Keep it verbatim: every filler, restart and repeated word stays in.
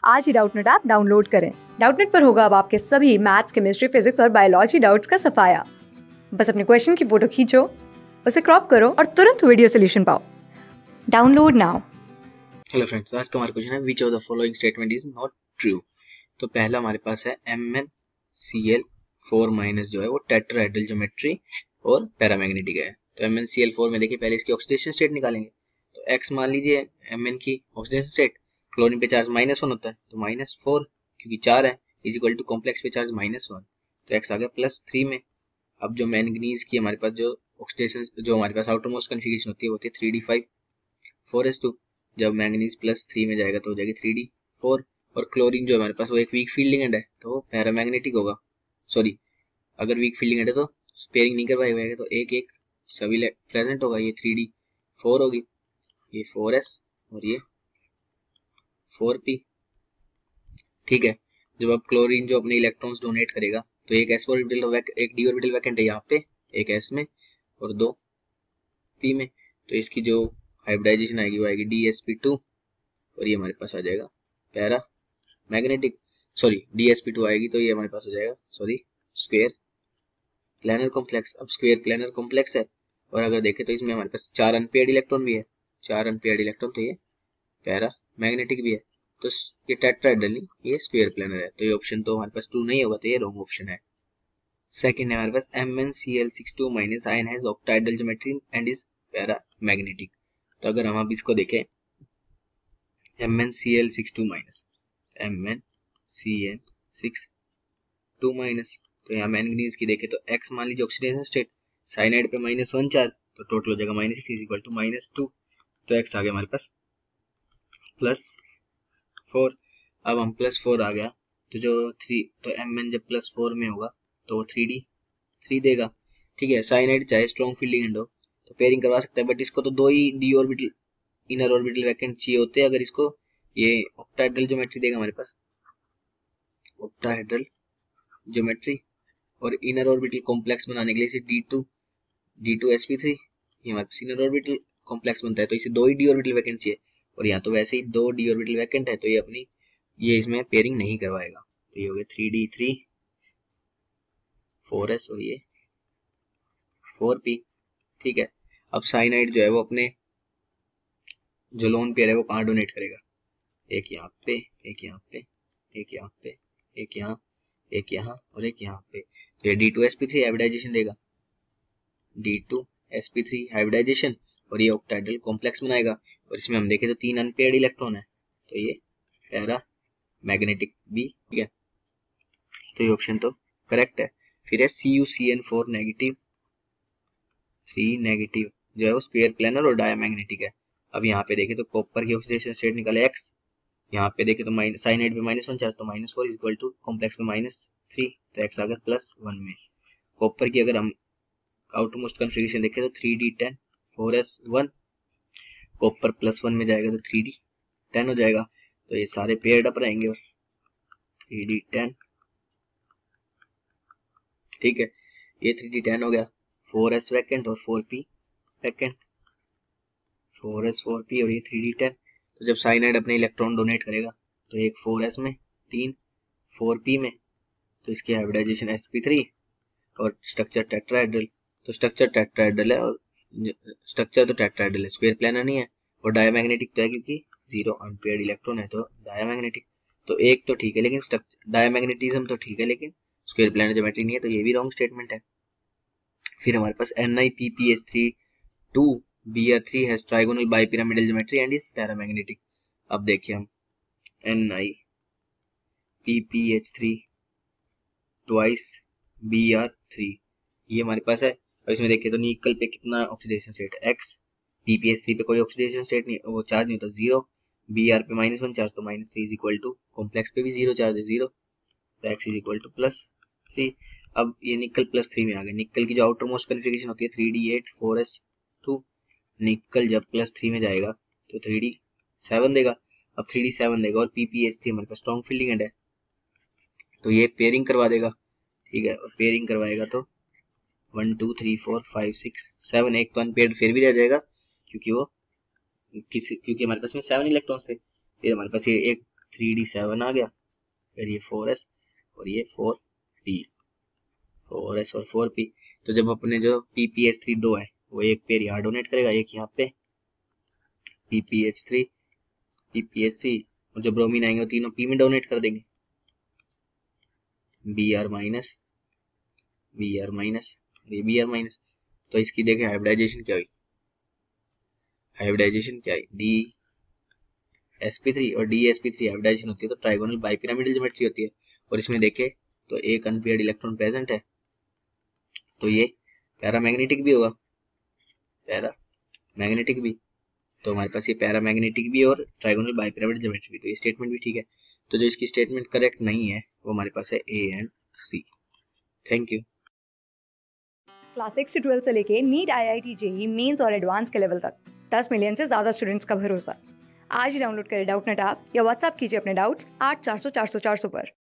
आज ही Doubtnut app download करें। डाउटनेट पर होगा अब आपके सभी मैथ्स, केमिस्ट्री, फिजिक्स और बायोलॉजी डाउट्स का सफाया। बस अपने क्वेश्चन की फोटो खींचो, उसे क्रॉप करो और तुरंत वीडियो सोल्यूशन पाओ। Download now. हेलो फ्रेंड्स, आज का हमारा क्वेश्चन है which of the following statement is not true. तो पहला हमारे पास है M N C L four minus जो है वो टेट्राहेड्रल ज्योमेट्री और पैरामैग्नेटिक है। तो M N C L four में देखिए पहले इसकी ऑक्सीडेशन स्टेट निकालेंगे। तो एक्स मान लीजिए एम एन की ऑक्सीडेशन स्टेट, क्लोरीन पे चार्ज माइनस वन होता है तो माइनस फोर क्योंकि चार है इज इक्वल टू कॉम्प्लेक्स पे चार्ज माइनस वन, तो एक्स आ गया प्लस थ्री में। अब जो मैंगनीज की हमारे पास जो ऑक्सीडेशन जो हमारे पास आउटर मोस्ट कन्फिगरेशन होती है होती है three D five four S two. जब मैंगनीज प्लस थ्री में जाएगा तो हो जाएगी थ्री डी फोर। और क्लोरीन जो हमारे पास वो एक वीक फील्डिंग एंड है तो वो पैरामैग्नेटिक होगा। सॉरी, अगर वीक फील्डिंग एंड है तो स्पेयरिंग नहीं करवाई हुआ है तो एक एक सभी प्रेजेंट होगा। ये थ्री डी फोर होगी, ये फोर एस और ये फोर पी। ठीक है, जब अब क्लोरीन जो अपने इलेक्ट्रॉन्स डोनेट करेगा तो एक एस ऑर्बिटल एक डी ऑर्बिटल वैकेंट है यहाँ पे, एक एस में और दो पी में। तो इसकी जो हाइब्रिडाइजेशन आएगी वो आएगी डी एस पी टू और ये हमारे पास आ जाएगा paramagnetic. Sorry, D S P two आएगी तो ये हमारे पास हो जाएगा सॉरी स्क्वायर प्लैनर कॉम्प्लेक्स। अब स्क्वायर प्लैनर कॉम्प्लेक्स है और अगर देखें तो इसमें हमारे पास चार अनपेयर्ड इलेक्ट्रॉन भी है, चार अनपेयर्ड इलेक्ट्रॉन, तो ये पैरा मैग्नेटिक भी है। तो ये टेट्राहेड्रल नहीं, ये स्क्वायर प्लैनर है। तो ये ऑप्शन तो हमारे पास टू नहीं होगा, तो ये रॉन्ग ऑप्शन है। सेकंड है हमारे पास M N C L six two minus ion has octahedral geometry and is paramagnetic. तो अगर हम अब इसको देखें M N C L six two minus M N C N six two minus, तो यहाँ मैंगनीज की देखें तो एक्स मान लीजिए ऑक्सीडेशन स्टेट, साइनाइड पे माइनस वन चार्ज तो टोटल हो जाएगा minus six is equal to minus two. तो एक्स आ गया हमारे पास प्लस फोर। अब हम प्लस फोर आ गया तो जो थ्री, तो एम एन जब प्लस फोर में होगा तो वो थ्री डी थ्री देगा। ठीक है, साइनाइड चाहे स्ट्रॉन्ग फील्डिंग एंड हो तो पेयरिंग करवा सकता है, बट इसको तो दो ही D orbital inner orbital vacant चाहिए होते हैं। अगर इसको ये ऑक्टाहेड्रल ज्योमेट्री देगा हमारे पास, ऑक्टाहेड्रल ज्योमेट्री और इनर ऑर्बिटल कॉम्प्लेक्स बनाने के लिए इसे D two D two S P three ये हमारे पास इनर ऑर्बिटल कॉम्प्लेक्स बनता है, तो इसे दो ही डी ऑर्बिटल वैकेंट चाहिए और यहाँ तो वैसे ही दो डी ऑर्बिटल वैकेंट है तो ये अपनी ये इसमें पेयरिंग नहीं करवाएगा। तो ये हो गया three D three four S और ये फोर पी। ठीक है, अब साइनाइड जो है वो अपने जो लोन पेयर है वो कहाँ डोनेट करेगा, एक यहाँ पे, एक यहाँ पे, एक यहाँ पे, एक यहाँ, एक यहाँ और एक यहाँ पे। तो ये D two S P three hybridization देगा, D two S P three hybridization और ये ऑक्टाहेड्रल कॉम्प्लेक्स बनाएगा। और इसमें हम देखें तो तीन अनपेयर्ड इलेक्ट्रॉन है तो ये पैरा मैग्नेटिक भी। ठीक है, तो ये ऑप्शन तो करेक्ट है। फिर है C U C N four negative three negative जो है वो स्क्वायर प्लैनर और डायमैग्नेटिक है। अब यहाँ पे देखें तो कॉपर की ऑक्सीडेशन स्टेट निकाले एक्स, यहाँ पे देखें तो माइनस साइनाइड पे माइनस वन चार्ज तो minus four is equal to complex पे माइनस थ्री, तो एक्स आ गया प्लस वन में। कॉपर की अगर हम आउटर मोस्ट कॉन्फ़िगरेशन देखें तो three D ten four S one, copper plus one में जाएगा तो थ्री डी टेन हो जाएगा। तो ये सारे पेयर्ड अप रहेंगे और थ्री डी टेन। ठीक है, ये थ्री डी टेन हो गया, फोर एस वैकेंट और four P vacant, four S four P और ये थ्री डी टेन। तो जब साइनाइड अपने इलेक्ट्रॉन डोनेट करेगा तो एक फोर एस में, तीन फोर पी में, तो इसकी हाइब्रिडाइजेशन एस पी थ्री और स्ट्रक्चर टेट्राहेड्रल। तो स्ट्रक्चर टेट्राहेड्रल है और स्ट्रक्चर तो टेट्राहेड्रल है, स्क्वायर प्लैनर नहीं है। और डायमैग्नेटिक तो है क्योंकि जीरो अनपेयर्ड इलेक्ट्रॉन है तो डायमैग्नेटिक। तो एक तो ठीक है लेकिन डायमैग्नेटिज्म तो ठीक है लेकिन स्क्वायर प्लैनर ज्योमेट्री नहीं है, तो ये भी रॉन्ग स्टेटमेंट है। फिर हमारे पास N I P P H three two B R three has trigonal bipyramidal geometry and is paramagnetic. अब देखिए हम N I P P H three twice B R three ये हमारे पास है। और इसमें देखिए तो निकल पे कितना ऑक्सीडेशन स्टेट है x, P P H three पे कोई ऑक्सीडेशन स्टेट नहीं, वो चार्ज नहीं होता जीरो, बी आर पे माइनस वन चार्ज तो minus three is equal to complex पे भी जीरो चार्ज है जीरो, तो x is equal to plus three. अब ये निकल प्लस थ्री में आ गया, निकल की जो आउटर मोस्ट कन्फिगरेशन होती है three D eight four S two, nickel जब प्लस थ्री में जाएगा तो थ्री डी सेवन देगा। अब थ्री डी सेवन देगा और पी पी एच थ्री हमारे पास स्ट्रॉन्ग फील्डिंग एंड है तो ये पेयरिंग करवा देगा। ठीक है, और पेयरिंग करवाएगा तो one two three four five six seven, एक तो अनपेयर्ड फिर भी रह जाएगा क्योंकि वो किसी क्योंकि हमारे पास में सेवन इलेक्ट्रॉन्स थे। फिर हमारे पास ये एक थ्री डी सेवन आ गया, फिर ये फोर एस और ये फोर डी, फोर एस और फोर पी। तो जब अपने जो पी पी एच थ्री दो है वो एक पेयर यहाँ डोनेट करेगा, एक यहाँ पे P P H three P P H three, और जो ब्रोमीन आएंगे वो तीनों पी में डोनेट कर देंगे, B R minus B R minus B R minus. तो इसकी देखें हाइब्रिडाइजेशन क्या हुई, हाइब्रिडाइजेशन क्या है, डी एस पी थ्री और D S P three hybridization होती है तो ट्राइगोनल बाइपिरामिडल ज्योमेट्री होती है। और इसमें देखें तो एक अनपेयर्ड इलेक्ट्रॉन प्रेजेंट है, तो ये पैरामैग्नेटिक भी होगा, पैरामैग्नेटिक भी। तो हमारे पास ये पैरामैग्नेटिक भी और ट्राइगोनल बाइपिरामिडल ज्योमेट्री भी, तो ये स्टेटमेंट भी ठीक है। तो जो इसकी स्टेटमेंट करेक्ट नहीं है वो हमारे पास है A and C. Thank you. Class six से ट्वेल्थ से लेके NEET, I I T, JEE mains और एडवांस के लेवल तक दस मिलियन से ज्यादा स्टूडेंट्स का भरोसा। आज ही डाउनलोड करें डाउटनेट ऐप या व्हाट्सएप कीजिए अपने डाउट्स आठ चार सौ चार सौ चार सौ पर।